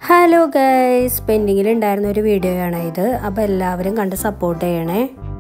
Hello guys, പെൻഡിങ്ങിലുണ്ടായിരുന്ന ഒരു video ആണ് ഇത്. അപ്പോൾ എല്ലാവരും കണ്ട് സപ്പോർട്ട് ചെയ്യണേ.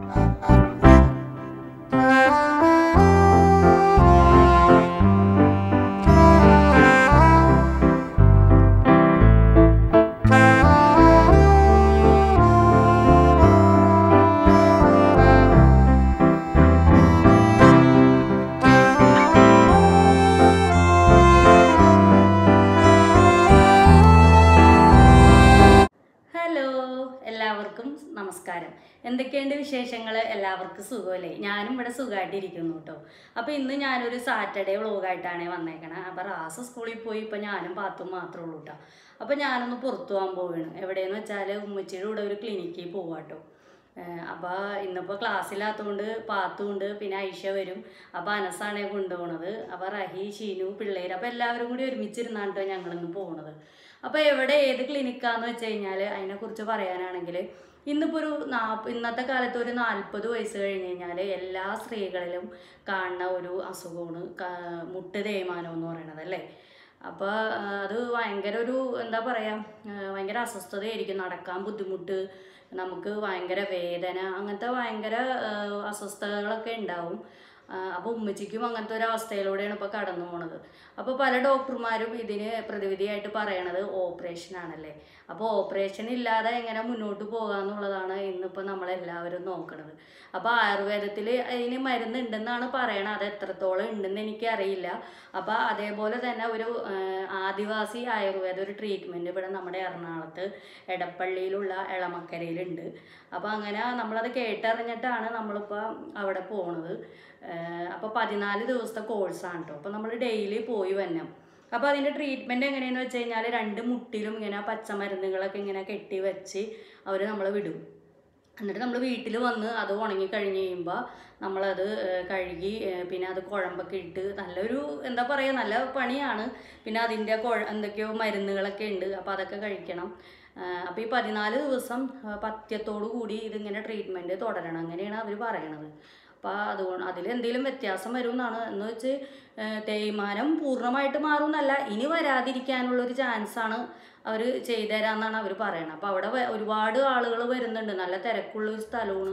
എല്ലാവർക്കും നമസ്കാരം. എന്തൊക്കെയുണ്ട് വിശേഷങ്ങൾ? എല്ലാവർക്കും സുഖമല്ലേ? ഞാനും ഇവിടെ സുഖമായിട്ടിരിക്കുന്നു കേട്ടോ. അപ്പോൾ ഇന്ന് ഞാനൊരു സാറ്റർഡേ വ്ളോഗായിട്ടാണ് വന്നേക്കണേ. അപ്പോൾ റാസ് സ്കൂളിൽ പോയി ഇപ്പോൾ ഞാനും പാത്തും മാത്രമേ ഉള്ളൂ കേട്ടോ. അപ്പോൾ ഞാനൊന്ന് പുറത്തു പോകാൻ പോവുകയാണ്. എവിടെയെന്ന് വെച്ചാൽ ഉമ്മച്ചിയുടെ കൂടെ ഒരു ക്ലിനിക്കിൽ പോവാം കേട്ടോ. അപ്പോൾ ഇന്നിപ്പോൾ ക്ലാസ്സില്ലാത്തതുകൊണ്ട് പാത്തുണ്ട്, പിന്നെ ഐഷ വരും. അപ്പോൾ അനസാണ് കൊണ്ടുപോകണത്. അപ്പോൾ റഹി, ഷീനു, പിള്ളേർ അപ്പോൾ എല്ലാവരും കൂടി ഒരുമിച്ചിരുന്നാണ് ഞങ്ങളിന്ന് പോകുന്നത്. അപ്പോൾ എവിടെ ഏത് ക്ലിനിക്കാന്ന് വെച്ച് കഴിഞ്ഞാൽ അതിനെക്കുറിച്ച് പറയാനാണെങ്കിൽ ഇന്നിപ്പോൾ ഇന്നത്തെ കാലത്ത് ഒരു 40 വയസ്സ് കഴിഞ്ഞ് കഴിഞ്ഞാൽ എല്ലാ സ്ത്രീകളിലും കാണുന്ന ഒരു അസുഖമാണ് മുട്ട് തേയ്മാനം എന്ന് പറയണത് അല്ലേ. അപ്പോൾ അത് ഭയങ്കര ഒരു എന്താ പറയുക, ഭയങ്കര അസ്വസ്ഥതയായിരിക്കും. നടക്കാൻ ബുദ്ധിമുട്ട്, നമുക്ക് ഭയങ്കര വേദന, അങ്ങനത്തെ ഭയങ്കര അസ്വസ്ഥതകളൊക്കെ ഉണ്ടാവും. അപ്പോൾ ഉമ്മച്ചിക്കും അങ്ങനത്തെ ഒരു അവസ്ഥയിലൂടെയാണ് ഇപ്പോൾ കടന്നു പോണത്. അപ്പോൾ പല ഡോക്ടർമാരും ഇതിന് പ്രതിവിധിയായിട്ട് പറയണത് ഓപ്പറേഷനാണല്ലേ. അപ്പോൾ ഓപ്പറേഷൻ ഇല്ലാതെ എങ്ങനെ മുന്നോട്ട് പോകാമെന്നുള്ളതാണ് ഇന്നിപ്പോൾ നമ്മളെല്ലാവരും നോക്കണത്. അപ്പോൾ ആയുർവേദത്തിൽ അതിന് മരുന്നുണ്ടെന്നാണ് പറയണത്. അത് എത്രത്തോളം ഉണ്ടെന്ന് എനിക്കറിയില്ല. അപ്പോൾ അതേപോലെ തന്നെ ഒരു ആദിവാസി ആയുർവേദ ഒരു ട്രീറ്റ്മെൻറ്റ് ഇവിടെ നമ്മുടെ എറണാകുളത്ത് എടപ്പള്ളിയിലുള്ള എളമക്കരയിലുണ്ട്. അപ്പോൾ അങ്ങനെ നമ്മളത് കേട്ടറിഞ്ഞിട്ടാണ് നമ്മളിപ്പോൾ അവിടെ പോണത്. അപ്പോൾ 14 ദിവസത്തെ കോഴ്സാണ് കേട്ടോ. അപ്പോൾ നമ്മൾ ഡെയിലി പോയി വരണം. അപ്പോൾ അതിൻ്റെ ട്രീറ്റ്മെൻറ്റ് എങ്ങനെയെന്ന് വെച്ച് കഴിഞ്ഞാൽ 2 മുട്ടിലും ഇങ്ങനെ പച്ചമരുന്നുകളൊക്കെ ഇങ്ങനെ കെട്ടി വെച്ച് അവർ നമ്മളെ വിടും. എന്നിട്ട് നമ്മൾ വീട്ടിൽ വന്ന് അത് ഉണങ്ങി കഴിഞ്ഞ് കഴിയുമ്പോൾ നമ്മളത് കഴുകി പിന്നെ അത് കുഴമ്പൊക്കെ ഇട്ട് നല്ലൊരു എന്താ പറയുക, നല്ല പണിയാണ്. പിന്നെ അതിൻ്റെ എന്തൊക്കെയോ മരുന്നുകളൊക്കെ ഉണ്ട്. അപ്പോൾ അതൊക്കെ കഴിക്കണം. അപ്പോൾ ഈ 14 ദിവസം പഥ്യത്തോടു കൂടി ഇതിങ്ങനെ ട്രീറ്റ്മെൻറ്റ് തുടരണം, അങ്ങനെയാണ് അവർ പറയണത്. അപ്പോൾ അതുകൊണ്ട് അതിലെന്തെങ്കിലും വ്യത്യാസം വരും എന്നാണ്. എന്ന് വെച്ച് തേയ്മാനം പൂർണ്ണമായിട്ട് മാറും എന്നല്ല, ഇനി വരാതിരിക്കാനുള്ളൊരു ചാൻസാണ് അവർ ചെയ്തു തരാമെന്നാണ് അവർ പറയണത്. അപ്പോൾ അവിടെ ഒരുപാട് ആളുകൾ വരുന്നുണ്ട്, നല്ല തിരക്കുള്ളൊരു സ്ഥലമാണ്.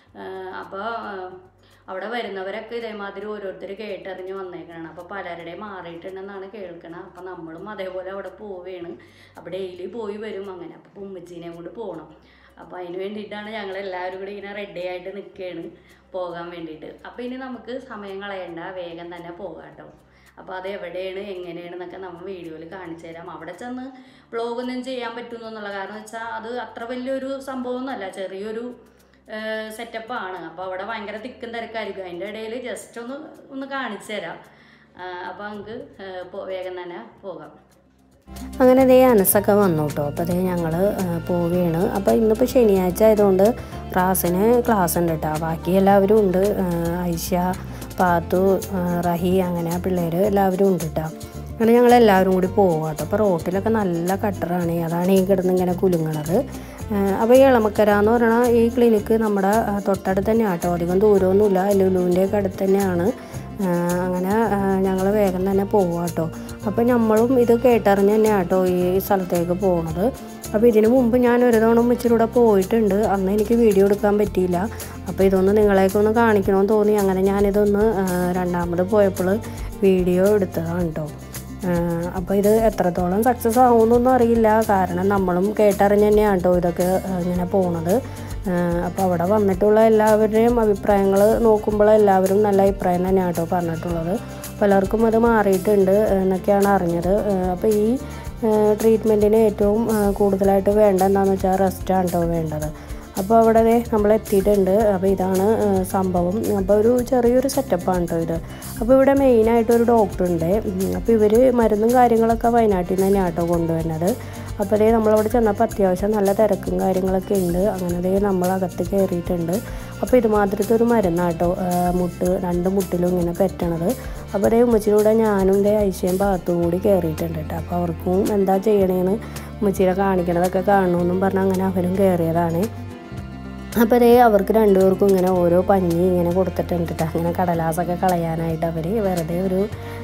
അപ്പോൾ അവിടെ വരുന്നവരൊക്കെ ഇതേമാതിരി ഓരോരുത്തർ കേട്ടറിഞ്ഞ് വന്നേക്കണം. അപ്പോൾ പലരുടെയും മാറിയിട്ടുണ്ടെന്നാണ് കേൾക്കണം. അപ്പോൾ നമ്മളും അതേപോലെ അവിടെ പോവുകയാണ്. അപ്പോൾ ഡെയിലി പോയി വരും അങ്ങനെ. അപ്പോൾ ഉമ്മച്ചീനെ കൊണ്ട് പോകണം. അപ്പോൾ അതിന് വേണ്ടിയിട്ടാണ് ഞങ്ങളെല്ലാവരും കൂടി ഇങ്ങനെ റെഡി ആയിട്ട് നിൽക്കുകയാണ് പോകാൻ വേണ്ടിയിട്ട്. അപ്പോൾ ഇനി നമുക്ക് സമയം കളയണ്ട, വേഗം തന്നെ പോകാം കേട്ടോ. അപ്പോൾ അത് എവിടെയാണ് എങ്ങനെയാണെന്നൊക്കെ നമ്മൾ വീഡിയോയിൽ കാണിച്ചു തരാം. അവിടെ ചെന്ന് വ്ളോഗൊന്നും ചെയ്യാൻ പറ്റുമെന്നുള്ള കാരണം വെച്ചാൽ അത് അത്ര വലിയൊരു സംഭവമൊന്നുമല്ല, ചെറിയൊരു സെറ്റപ്പാണ്. അപ്പോൾ അവിടെ ഭയങ്കര തിക്കും തിരക്കായിരിക്കും. അതിൻ്റെ ഇടയിൽ ജസ്റ്റ് ഒന്ന് കാണിച്ചു തരാം. അപ്പോൾ നമുക്ക് വേഗം തന്നെ പോകാം. അങ്ങനെ അതേ അനസൊക്കെ വന്നു കേട്ടോ. അപ്പോൾ അതേ ഞങ്ങൾ പോവുകയാണ്. അപ്പോൾ ഇന്നിപ്പോൾ ശനിയാഴ്ച ആയതുകൊണ്ട് റാസിന് ക്ലാസ് ഉണ്ട് കേട്ടോ. ബാക്കി എല്ലാവരും ഉണ്ട്. ഐഷ, പാത്തു, റഹി, അങ്ങനെ പിള്ളേർ എല്ലാവരും ഉണ്ട് കേട്ടോ. അങ്ങനെ ഞങ്ങളെല്ലാവരും കൂടി പോകാം കേട്ടോ. അപ്പോൾ റോട്ടിലൊക്കെ നല്ല കട്ടറാണ്, അതാണ് ഈ കിടന്ന് ഇങ്ങനെ കുലുങ്ങണത്. അപ്പോൾ ഈ എളമക്കര എന്ന് പറയുന്ന ഈ ക്ലിനിക്ക് നമ്മുടെ തൊട്ടടുത്ത് തന്നെയാണ് കേട്ടോ. അധികം ദൂരമൊന്നുമില്ല, ലുലുവിൻ്റെയൊക്കെ അടുത്ത് തന്നെയാണ്. അങ്ങനെ ഞങ്ങൾ വേഗം തന്നെ പോവാം കേട്ടോ. അപ്പോൾ നമ്മളും ഇത് കേട്ടറിഞ്ഞ് തന്നെയാണ് കേട്ടോ ഈ സ്ഥലത്തേക്ക് പോകുന്നത്. അപ്പോൾ ഇതിനു മുമ്പ് ഞാൻ ഒരു തവണ ഉമ്മച്ചിലൂടെ പോയിട്ടുണ്ട്. അന്ന് എനിക്ക് വീഡിയോ എടുക്കാൻ പറ്റിയില്ല. അപ്പോൾ ഇതൊന്ന് നിങ്ങളേക്കൊന്ന് കാണിക്കണമെന്ന് തോന്നി. അങ്ങനെ ഞാനിതൊന്ന് രണ്ടാമത് പോയപ്പോൾ വീഡിയോ എടുത്തതാണ് കേട്ടോ. അപ്പോൾ ഇത് എത്രത്തോളം സക്സസ് ആവുമെന്നൊന്നും അറിയില്ല, കാരണം നമ്മളും കേട്ടറിഞ്ഞ് തന്നെയാണ് കേട്ടോ ഇതൊക്കെ ഇങ്ങനെ പോണത്. അപ്പോൾ അവിടെ വന്നിട്ടുള്ള എല്ലാവരുടെയും അഭിപ്രായങ്ങൾ നോക്കുമ്പോൾ എല്ലാവരും നല്ല അഭിപ്രായം തന്നെയാണ് കേട്ടോ പറഞ്ഞിട്ടുള്ളത്. പലർക്കും അത് മാറിയിട്ടുണ്ട് എന്നൊക്കെയാണ് അറിഞ്ഞത്. അപ്പോൾ ഈ ട്രീറ്റ്മെൻറ്റിന് ഏറ്റവും കൂടുതലായിട്ട് വേണ്ട എന്താണെന്ന് വെച്ചാൽ റെസ്റ്റാണ് കേട്ടോ വേണ്ടത്. അപ്പോൾ അവിടെ നമ്മൾ എത്തിയിട്ടുണ്ട്. അപ്പോൾ ഇതാണ് സംഭവം. അപ്പോൾ ഒരു ചെറിയൊരു സെറ്റപ്പാണ് കേട്ടോ ഇത്. അപ്പോൾ ഇവിടെ മെയിനായിട്ടൊരു ഡോക്ടറുണ്ട്. അപ്പോൾ ഇവർ മരുന്നും കാര്യങ്ങളൊക്കെ വയനാട്ടിൽ നിന്ന് തന്നെയാണ് കേട്ടോ കൊണ്ടുവരുന്നത്. അപ്പോൾ അതേ നമ്മളവിടെ ചെന്നപ്പോൾ അത്യാവശ്യം നല്ല തിരക്കും കാര്യങ്ങളൊക്കെ ഉണ്ട്. അങ്ങനെ അതേ നമ്മളകത്ത് കയറിയിട്ടുണ്ട്. അപ്പോൾ ഇതുമാതിരത്തെ ഒരു മരുന്നാട്ടോ മുട്ട് 2 മുട്ടിലും ഇങ്ങനെ പറ്റണത്. അപ്പോൾ അതേ ഉമ്മച്ചിലൂടെ ഞാനും ഇതേ ഐശ്വര്യം ഭാഗത്തും കൂടി കയറിയിട്ടുണ്ട് കേട്ടോ. അപ്പോൾ അവർക്കും എന്താ ചെയ്യണേന്ന് ഉമ്മച്ചിനെ കാണിക്കണതൊക്കെ കാണണമെന്നും പറഞ്ഞാൽ അങ്ങനെ അവരും കയറിയതാണ്. അപ്പോൾ അതേ അവർക്ക് 2 പേർക്കും ഇങ്ങനെ ഓരോ പഞ്ഞി ഇങ്ങനെ കൊടുത്തിട്ടുണ്ട് കേട്ടോ. അങ്ങനെ കടലാസൊക്കെ കളയാനായിട്ട് അവർ വെറുതെ ഒരു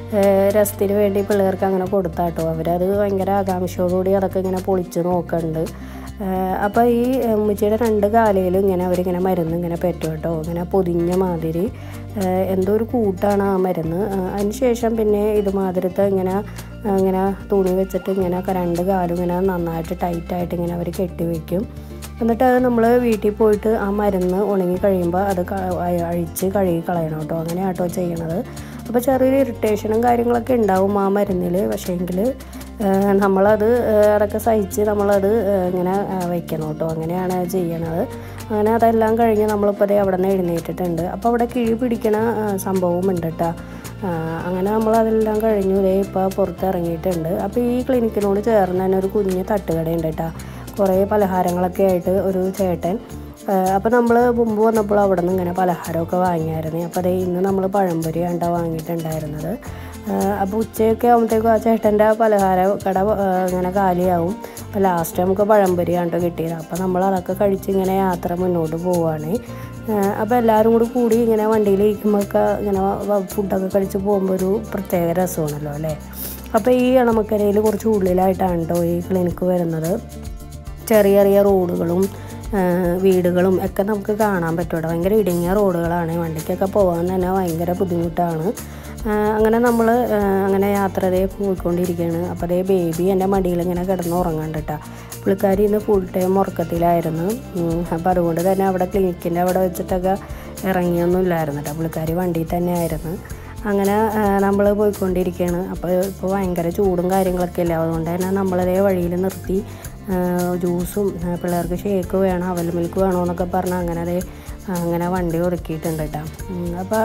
രസത്തിന് വേണ്ടി പിള്ളേർക്ക് അങ്ങനെ കൊടുത്താട്ടോ. അവരത് ഭയങ്കര ആകാംക്ഷയോടുകൂടി അതൊക്കെ ഇങ്ങനെ പൊളിച്ച് നോക്കുന്നുണ്ട്. അപ്പോൾ ഈ ഉമ്മച്ചിയുടെ 2 കാലയിലും ഇങ്ങനെ അവരിങ്ങനെ മരുന്ന് ഇങ്ങനെ പറ്റും കേട്ടോ. ഇങ്ങനെ പൊതിഞ്ഞ മാതിരി എന്തോ ഒരു കൂട്ടാണ് ആ മരുന്ന്. അതിന് ശേഷം പിന്നെ ഇതുമാതിരത്തെ ഇങ്ങനെ തുണി വെച്ചിട്ട് ഇങ്ങനെ 2 കാലും ഇങ്ങനെ നന്നായിട്ട് ടൈറ്റായിട്ട് ഇങ്ങനെ അവർ കെട്ടിവെക്കും. എന്നിട്ട് അത് നമ്മൾ വീട്ടിൽ പോയിട്ട് ആ മരുന്ന് ഉണങ്ങി കഴിയുമ്പോൾ അത് അഴിച്ച് കഴുകി കളയണം കേട്ടോ. അങ്ങനെയാണ് കേട്ടോ ചെയ്യണത്. അപ്പോൾ ചെറിയൊരു ഇറിറ്റേഷനും കാര്യങ്ങളൊക്കെ ഉണ്ടാവും ആ മരുന്നിൽ. പക്ഷേങ്കിൽ നമ്മളത് അതൊക്കെ സഹിച്ച് നമ്മളത് ഇങ്ങനെ വയ്ക്കണം കേട്ടോ. അങ്ങനെയാണ് ചെയ്യണത്. അങ്ങനെ അതെല്ലാം കഴിഞ്ഞ് നമ്മളിപ്പോൾ അവിടെ നിന്ന് എഴുന്നേറ്റിട്ടുണ്ട്. അപ്പോൾ അവിടെ കിഴി പിടിക്കണ സംഭവവും ഉണ്ട് കേട്ടോ. അങ്ങനെ നമ്മളതെല്ലാം കഴിഞ്ഞു. ഇപ്പോൾ പുറത്തിറങ്ങിയിട്ടുണ്ട്. അപ്പോൾ ഈ ക്ലിനിക്കിനോട് ചേർന്ന് തന്നെ ഒരു കുഞ്ഞ് തട്ടുകടയുണ്ട് കേട്ടോ. കുറേ പലഹാരങ്ങളൊക്കെ ആയിട്ട് ഒരു ചേട്ടൻ. അപ്പോൾ നമ്മൾ മുമ്പ് വന്നപ്പോൾ അവിടെ നിന്ന് ഇങ്ങനെ പലഹാരമൊക്കെ വാങ്ങിയായിരുന്നു. അപ്പോൾ ഇന്ന് നമ്മൾ പഴംപൊരിയാണ് വാങ്ങിയിട്ടുണ്ടായിരുന്നത്. അപ്പോൾ ഉച്ചയൊക്കെ ആകുമ്പോഴത്തേക്കും ആ ചേട്ടൻ്റെ പലഹാര കട ഇങ്ങനെ കാലിയാവും. അപ്പോൾ ലാസ്റ്റ് നമുക്ക് പഴംപൊരിയാണ് കിട്ടിയത്. അപ്പോൾ നമ്മൾ അതൊക്കെ കഴിച്ച് ഇങ്ങനെ യാത്ര മുന്നോട്ട് പോവുകയാണ്. അപ്പോൾ എല്ലാവരും കൂടി ഇങ്ങനെ വണ്ടിയിൽ ഇരിക്കുമ്പോഴൊക്കെ ഇങ്ങനെ ഫുഡൊക്കെ കഴിച്ച് പോകുമ്പോൾ ഒരു പ്രത്യേക രസമാണല്ലോ അല്ലേ. അപ്പോൾ ഈ എളമക്കരയിൽ കുറച്ച് ഉള്ളിലായിട്ടാണ് കേട്ടോ ഈ ക്ലിനിക്ക് വരുന്നത്. ചെറിയ ചെറിയ റോഡുകളും വീടുകളും ഒക്കെ നമുക്ക് കാണാൻ പറ്റും. ഭയങ്കര ഇടുങ്ങിയ റോഡുകളാണ്. വണ്ടിക്കൊക്കെ പോകാൻ തന്നെ ഭയങ്കര ബുദ്ധിമുട്ടാണ്. അങ്ങനെ നമ്മൾ അങ്ങനെ യാത്ര പോയിക്കൊണ്ടിരിക്കുകയാണ്. അപ്പോൾ ബേബി എൻ്റെ മടിയിൽ ഇങ്ങനെ കിടന്ന് ഉറങ്ങാണ്ട് കേട്ടോ. പുള്ളിക്കാരി ഇന്ന് ഫുൾ ടൈം ഉറക്കത്തിലായിരുന്നു. അപ്പോൾ അതുകൊണ്ട് തന്നെ അവിടെ ക്ലിനിക്കിൻ്റെ അവിടെ വെച്ചിട്ടൊക്കെ ഇറങ്ങിയൊന്നും ഇല്ലായിരുന്നു കേട്ടോ. പുള്ളിക്കാരി വണ്ടിയിൽ തന്നെ ആയിരുന്നു. അങ്ങനെ നമ്മൾ പോയിക്കൊണ്ടിരിക്കുകയാണ്. അപ്പോൾ ഇപ്പോൾ ഭയങ്കര ചൂടും കാര്യങ്ങളൊക്കെ അല്ലേ. അതുകൊണ്ട് തന്നെ നമ്മളതേ വഴിയിൽ നിർത്തി ജ്യൂസും പിള്ളേർക്ക് ഷേക്ക് വേണം, അവൽ മിൽക്ക് വേണമെന്നൊക്കെ പറഞ്ഞ് അങ്ങനെ വണ്ടി ഒതുക്കിയിട്ടുണ്ട് കേട്ടോ. അപ്പോൾ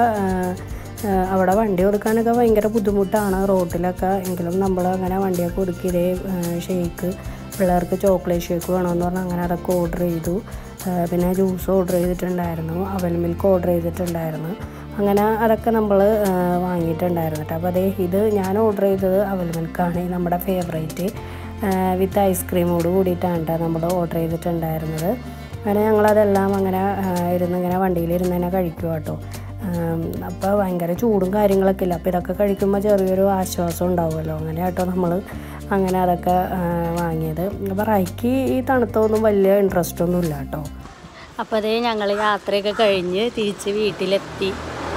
അവിടെ വണ്ടി ഒതുക്കാനൊക്കെ ഭയങ്കര ബുദ്ധിമുട്ടാണ് റോഡിലൊക്കെ. എങ്കിലും നമ്മൾ അങ്ങനെ വണ്ടിയൊക്കെ ഒതുക്കിയതേ ഷേക്ക് പിള്ളേർക്ക് ചോക്ലേറ്റ് ഷേക്ക് വേണമെന്ന് പറഞ്ഞാൽ അങ്ങനെ അതൊക്കെ ഓർഡർ ചെയ്തു. പിന്നെ ജ്യൂസ് ഓർഡർ ചെയ്തിട്ടുണ്ടായിരുന്നു, അവൽ മിൽക്ക് ഓർഡർ ചെയ്തിട്ടുണ്ടായിരുന്നു. അങ്ങനെ അതൊക്കെ നമ്മൾ വാങ്ങിയിട്ടുണ്ടായിരുന്നു കേട്ടോ. അപ്പോൾ ഇത് ഞാൻ ഓർഡർ ചെയ്തത് അവൽ മിൽക്കാണ്, നമ്മുടെ ഫേവറേറ്റ്. വിത്ത് ഐസ്ക്രീമോട് കൂടിയിട്ടാണ് കേട്ടോ നമ്മൾ ഓർഡർ ചെയ്തിട്ടുണ്ടായിരുന്നത്. അങ്ങനെ ഞങ്ങളതെല്ലാം അങ്ങനെ ഇങ്ങനെ വണ്ടിയിലിരുന്ന് തന്നെ കഴിക്കുക കേട്ടോ. അപ്പോൾ ഭയങ്കര ചൂടും കാര്യങ്ങളൊക്കെ ഇല്ല. അപ്പോൾ ഇതൊക്കെ കഴിക്കുമ്പോൾ ചെറിയൊരു ആശ്വാസം ഉണ്ടാവുമല്ലോ. അങ്ങനെ കേട്ടോ നമ്മൾ അങ്ങനെ അതൊക്കെ വാങ്ങിയത്. അപ്പോൾ റൈക്ക് ഈ തണുത്തൊന്നും വലിയ ഇൻട്രസ്റ്റ് ഒന്നും ഇല്ല കേട്ടോ. അപ്പോൾ ഞങ്ങൾ യാത്രയൊക്കെ കഴിഞ്ഞ് തിരിച്ച് വീട്ടിലെത്തി.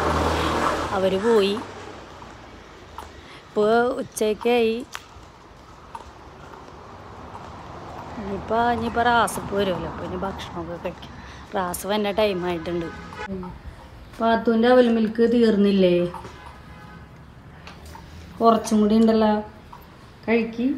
അവർ പോയി. ഇപ്പോൾ ഉച്ചയ്ക്കായി. ഇനിയിപ്പോൾ റാസിപ്പ് വരുമല്ലോ. അപ്പോൾ ഇനി ഭക്ഷണമൊക്കെ കഴിക്കാം. റാസ് വന്ന ടൈമായിട്ടുണ്ട്. പാത്തുവിൻ്റെ അവൽ മിൽക്ക് തീർന്നില്ലേ? കുറച്ചും കൂടി ഉണ്ടല്ലോ, കഴിക്ക്.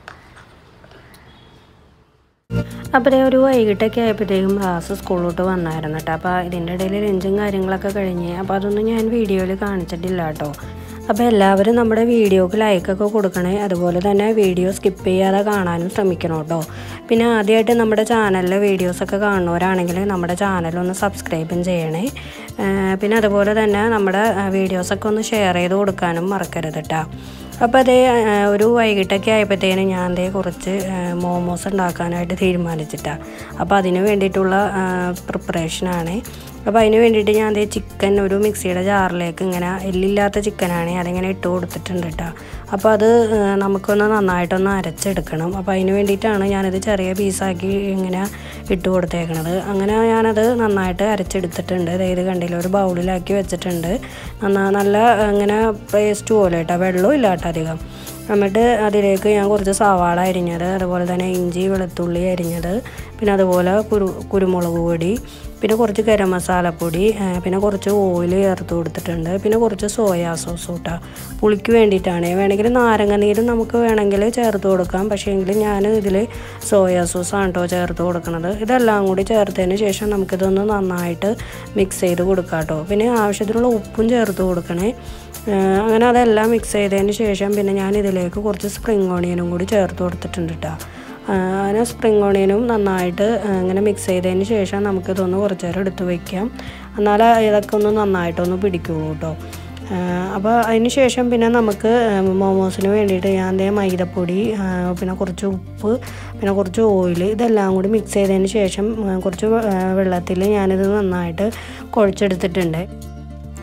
അപ്പോൾ ഒരു വൈകിട്ടൊക്കെ ആയപ്പോഴത്തേക്കും റാസ് സ്കൂളിലോട്ട് വന്നായിരുന്നു കേട്ടോ. അപ്പോൾ ഇതിൻ്റെ ഇടയിൽ ലഞ്ചും കാര്യങ്ങളൊക്കെ കഴിഞ്ഞ് അപ്പോൾ അതൊന്നും ഞാൻ വീഡിയോയിൽ കാണിച്ചിട്ടില്ല കേട്ടോ. അപ്പോൾ എല്ലാവരും നമ്മുടെ വീഡിയോക്ക് ലൈക്കൊക്കെ കൊടുക്കണേ. അതുപോലെ തന്നെ വീഡിയോ സ്കിപ്പ് ചെയ്യാതെ കാണാനും ശ്രമിക്കണം കേട്ടോ. പിന്നെ ആദ്യമായിട്ട് നമ്മുടെ ചാനലിലെ വീഡിയോസൊക്കെ കാണുന്നവരാണെങ്കിൽ നമ്മുടെ ചാനലൊന്ന് സബ്സ്ക്രൈബും ചെയ്യണേ. പിന്നെ അതുപോലെ തന്നെ നമ്മുടെ വീഡിയോസൊക്കെ ഒന്ന് ഷെയർ ചെയ്ത് കൊടുക്കാനും മറക്കരുത് കേട്ടോ. അപ്പോൾ ഒരു വൈകിട്ടൊക്കെ ആയപ്പോഴത്തേനും ഞാൻ കുറച്ച് മോമോസ് ഉണ്ടാക്കാനായിട്ട് തീരുമാനിച്ചിട്ടാണ്. അപ്പോൾ അതിന് വേണ്ടിയിട്ടുള്ള പ്രിപ്പറേഷനാണ്. അപ്പോൾ അതിന് വേണ്ടിയിട്ട് ഞാൻ ചിക്കൻ ഒരു മിക്സിയുടെ ജാറിലേക്ക് ഇങ്ങനെ എല്ലില്ലാത്ത ചിക്കനാണ് അതിങ്ങനെ ഇട്ട് കൊടുത്തിട്ടുണ്ട് കേട്ടോ. അപ്പോൾ അത് നമുക്കൊന്ന് നന്നായിട്ടൊന്ന് അരച്ചെടുക്കണം. അപ്പോൾ അതിന് വേണ്ടിയിട്ടാണ് ഞാനിത് ചെറിയ പീസാക്കി ഇങ്ങനെ ഇട്ട് കൊടുത്തേക്കണത്. അങ്ങനെ ഞാനത് നന്നായിട്ട് അരച്ചെടുത്തിട്ടുണ്ട്. ഇത് കണ്ടില്ല, ഒരു ബൗളിലാക്കി വെച്ചിട്ടുണ്ട്. നല്ല ഇങ്ങനെ പേസ്റ്റ് പോലെ കേട്ടോ, വെള്ളവും ഇല്ല കേട്ടോ അധികം. എന്നിട്ട് അതിലേക്ക് ഞാൻ കുറച്ച് സവാള അരിഞ്ഞത്, അതുപോലെ തന്നെ ഇഞ്ചി വെളുത്തുള്ളി അരിഞ്ഞത്, പിന്നെ അതുപോലെ കുരുമുളക് പൊടി, പിന്നെ കുറച്ച് ഗരം മസാലപ്പൊടി, പിന്നെ കുറച്ച് ഓയിൽ ചേർത്ത് കൊടുത്തിട്ടുണ്ട്. പിന്നെ കുറച്ച് സോയാ സോസ് കേട്ടോ, പുളിക്ക് വേണ്ടിയിട്ടാണ്. വേണമെങ്കിൽ നാരങ്ങ നീരും നമുക്ക് വേണമെങ്കിൽ ചേർത്ത് കൊടുക്കാം. പക്ഷേ എങ്കിൽ ഞാൻ ഇതിൽ സോയാ സോസാണ് കേട്ടോ ചേർത്ത് കൊടുക്കുന്നത്. ഇതെല്ലാം കൂടി ചേർത്തതിന് ശേഷം നമുക്കിതൊന്ന് നന്നായിട്ട് മിക്സ് ചെയ്ത് കൊടുക്കാം കേട്ടോ. പിന്നെ ആവശ്യത്തിനുള്ള ഉപ്പും ചേർത്ത് കൊടുക്കണേ. അങ്ങനെ അതെല്ലാം മിക്സ് ചെയ്തതിന് ശേഷം പിന്നെ ഞാൻ ഇതിലേക്ക് കുറച്ച് സ്പ്രിംഗ് ഓണിയനും കൂടി ചേർത്ത് കൊടുത്തിട്ടുണ്ട് കേട്ടോ. അങ്ങനെ സ്പ്രിംഗ് ഓണിയനും നന്നായിട്ട് ഇങ്ങനെ മിക്സ് ചെയ്തതിന് ശേഷം നമുക്കിതൊന്ന് കുറച്ച് നേരം എടുത്ത് വയ്ക്കാം. എന്നാൽ ഇതൊക്കെ ഒന്ന് നന്നായിട്ടൊന്ന് പിടിക്കുള്ളൂ കേട്ടോ. അപ്പോൾ അതിന് ശേഷം പിന്നെ നമുക്ക് മോമോസിന് വേണ്ടിയിട്ട് ഞാൻ മൈദപ്പൊടി, പിന്നെ കുറച്ച് ഉപ്പ്, പിന്നെ കുറച്ച് ഓയിൽ, ഇതെല്ലാം കൂടി മിക്സ് ചെയ്തതിന് ശേഷം കുറച്ച് വെള്ളത്തിൽ ഞാനിത് നന്നായിട്ട് കുഴച്ചെടുത്തിട്ടുണ്ട്.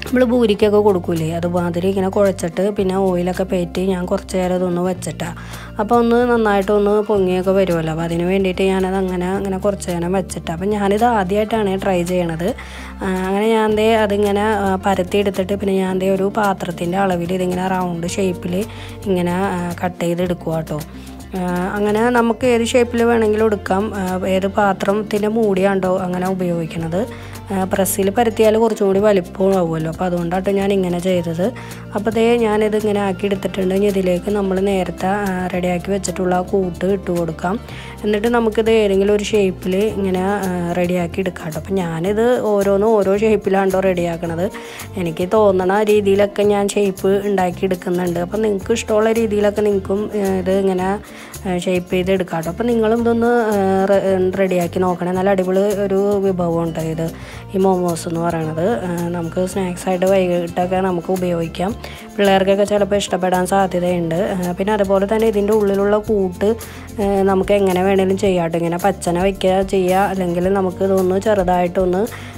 നമ്മൾ പൂരിക്കൊക്കെ കൊടുക്കൂലേ അതുമാതിരി ഇങ്ങനെ കുഴച്ചിട്ട് പിന്നെ ഓയിലൊക്കെ പേറ്റി ഞാൻ കുറച്ച് നേരം ഇതൊന്ന് വെച്ചിട്ടാണ്. അപ്പോൾ ഒന്ന് നന്നായിട്ടൊന്ന് പൊങ്ങിയൊക്കെ വരുമല്ലോ. അപ്പോൾ അതിന് വേണ്ടിയിട്ട് ഞാനത് അങ്ങനെ കുറച്ച് നേരം വെച്ചിട്ടാണ്. അപ്പം ഞാനിത് ആദ്യമായിട്ടാണ് ട്രൈ ചെയ്യണത്. അങ്ങനെ ഞാൻ അതിങ്ങനെ പരത്തി എടുത്തിട്ട് പിന്നെ ഞാൻ ഒരു പാത്രത്തിൻ്റെ അളവിൽ ഇതിങ്ങനെ റൗണ്ട് ഷേപ്പിൽ ഇങ്ങനെ കട്ട് ചെയ്തെടുക്കുക കേട്ടോ. അങ്ങനെ നമുക്ക് ഏത് ഷേപ്പിൽ വേണമെങ്കിലും എടുക്കാം. ഏത് പാത്രത്തിൻ്റെ മൂടിയാണ്ടോ അങ്ങനെ ഉപയോഗിക്കണത്. പ്രസ്സിൽ പരത്തിയാൽ കുറച്ചും കൂടി വലിപ്പമാവുമല്ലോ. അപ്പോൾ അതുകൊണ്ടാട്ടോ ഞാൻ ഇങ്ങനെ ചെയ്തത്. അപ്പോൾ ഞാനിത് ഇങ്ങനെ ആക്കി എടുത്തിട്ടുണ്ട്. ഇനി ഇതിലേക്ക് നമ്മൾ നേരത്തെ റെഡിയാക്കി വെച്ചിട്ടുള്ള ആ കൂട്ട് ഇട്ട് കൊടുക്കാം. എന്നിട്ട് നമുക്കിത് ഏതെങ്കിലും ഒരു ഷേപ്പിൽ ഇങ്ങനെ റെഡിയാക്കി എടുക്കാം കേട്ടോ. അപ്പോൾ ഞാനിത് ഓരോ ഷേപ്പിലാണ്ടോ റെഡിയാക്കണത്. എനിക്ക് തോന്നണ രീതിയിലൊക്കെ ഞാൻ ഷേപ്പ് ഉണ്ടാക്കി എടുക്കുന്നുണ്ട്. അപ്പോൾ നിങ്ങൾക്ക് ഇഷ്ടമുള്ള രീതിയിലൊക്കെ നിങ്ങൾക്കും ഇത് ഇങ്ങനെ ഷേപ്പ് ചെയ്ത് എടുക്കാം കേട്ടോ. അപ്പോൾ നിങ്ങളും ഇതൊന്ന് റെഡിയാക്കി നോക്കണേ. നല്ല അടിപൊളി ഒരു വിഭവമുണ്ട് ഇത്, ഈ മോമോസ് എന്ന് പറയണത്. നമുക്ക് സ്നാക്സായിട്ട് വൈകിട്ടൊക്കെ നമുക്ക് ഉപയോഗിക്കാം. പിള്ളേർക്കൊക്കെ ചിലപ്പോൾ ഇഷ്ടപ്പെടാൻ സാധ്യതയുണ്ട്. പിന്നെ അതുപോലെ തന്നെ ഇതിൻ്റെ ഉള്ളിലുള്ള കൂട്ട് നമുക്ക് എങ്ങനെ വേണമെങ്കിലും ചെയ്യാം കേട്ടോ. ഇങ്ങനെ പച്ചന വയ്ക്കുക ചെയ്യുക, അല്ലെങ്കിൽ നമുക്ക് ഇതൊന്ന് ചെറുതായിട്ടൊന്ന്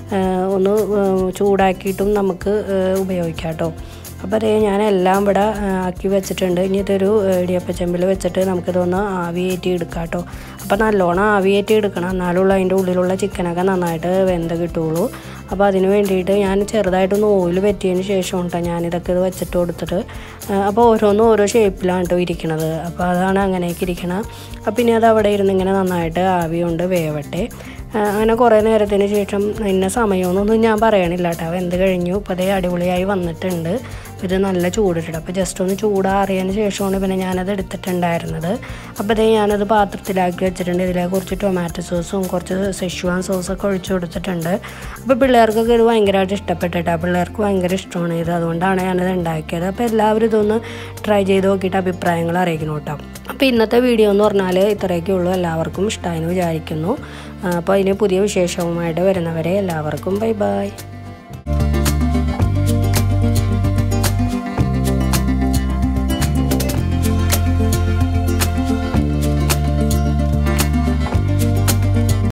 ചൂടാക്കിയിട്ടും നമുക്ക് ഉപയോഗിക്കാം കേട്ടോ. അപ്പോൾ ഞാനെല്ലാം ഇവിടെ ആക്കി വെച്ചിട്ടുണ്ട്. ഇനി ഇതൊരു ഇടിയപ്പച്ചെമ്പിൽ വെച്ചിട്ട് നമുക്കിതൊന്ന് ആവിയേറ്റി എടുക്കാം കേട്ടോ. അപ്പോൾ നല്ലോണം ആവിയേറ്റി എടുക്കണം, എന്നാലുള്ള അതിൻ്റെ ഉള്ളിലുള്ള ചിക്കനൊക്കെ നന്നായിട്ട് വെന്ത് കിട്ടുള്ളൂ. അപ്പോൾ അതിന് വേണ്ടിയിട്ട് ഞാൻ ചെറുതായിട്ടൊന്ന് ഓയിൽ പറ്റിയതിന് ശേഷം കേട്ടോ ഞാനിതൊക്കെ ഇത് വെച്ചിട്ട് കൊടുത്തിട്ട്. അപ്പോൾ ഓരോ ഷേപ്പിലാണ് കേട്ടോ ഇരിക്കണത്. അപ്പോൾ അതാണ് അങ്ങനെയൊക്കെ ഇരിക്കണം. അപ്പോൾ ഇനി അത് അവിടെ ഇരുന്ന് ഇങ്ങനെ നന്നായിട്ട് ആവി കൊണ്ട് വേവട്ടെ. അങ്ങനെ കുറേ നേരത്തിന് ശേഷം ഇന്ന സമയമൊന്നും ഞാൻ പറയണില്ല കേട്ടോ. വെന്ത് കഴിഞ്ഞു. ഇപ്പോൾ അടിപൊളിയായി വന്നിട്ടുണ്ട്. ഇത് നല്ല ചൂടിട്ടിട്ട്. അപ്പോൾ ജസ്റ്റ് ഒന്ന് ചൂടാറിയതിന് ശേഷമാണ് പിന്നെ ഞാനത് എടുത്തിട്ടുണ്ടായിരുന്നത്. അപ്പോൾ ഞാനത് പാത്രത്തിലാക്കി വെച്ചിട്ടുണ്ട്. ഇതിലേക്ക് കുറച്ച് ടൊമാറ്റോ സോസും കുറച്ച് സെഷ്വാൻ സോസൊക്കെ ഒഴിച്ച് കൊടുത്തിട്ടുണ്ട്. അപ്പോൾ പിള്ളേർക്കൊക്കെ ഇത് ഭയങ്കരമായിട്ട് ഇഷ്ടപ്പെട്ടിട്ടാണ്. പിള്ളേർക്ക് ഭയങ്കര ഇഷ്ടമാണ് ഇത്, അതുകൊണ്ടാണ് ഞാനത് ഉണ്ടാക്കിയത്. അപ്പോൾ എല്ലാവരും ഇതൊന്ന് ട്രൈ ചെയ്ത് നോക്കിയിട്ട് അഭിപ്രായങ്ങൾ അറിയിക്കണം കേട്ടോ. അപ്പോൾ ഇന്നത്തെ വീഡിയോ എന്ന് പറഞ്ഞാൽ ഇത്രയൊക്കെ ഉള്ളൂ. എല്ലാവർക്കും ഇഷ്ടമായെന്ന് വിചാരിക്കുന്നു. അപ്പോൾ അതിന് പുതിയ വിശേഷവുമായിട്ട് വരുന്നവരെ എല്ലാവർക്കും ബൈ ബൈ.